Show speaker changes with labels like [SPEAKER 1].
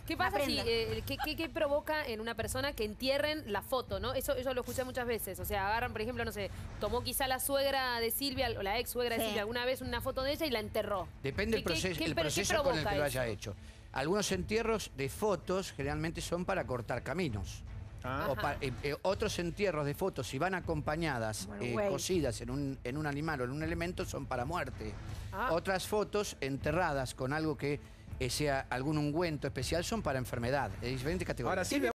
[SPEAKER 1] ¿Qué pasa si, qué provoca en una persona que entierren la foto, ¿no? Eso lo escuché muchas veces. O sea, agarran, por ejemplo, no sé, tomó quizá la suegra de Silvia, o la ex suegra de Silvia, alguna vez una foto de ella y la enterró.
[SPEAKER 2] Depende del proceso, el proceso con el que lo haya hecho. Algunos entierros de fotos generalmente son para cortar caminos. Otros entierros de fotos, si van acompañadas, cosidas en un animal o en un elemento, son para muerte. Otras fotos enterradas con algo que sea algún ungüento especial son para enfermedad. Es diferentes categorías.
[SPEAKER 3] Ahora, Silvia,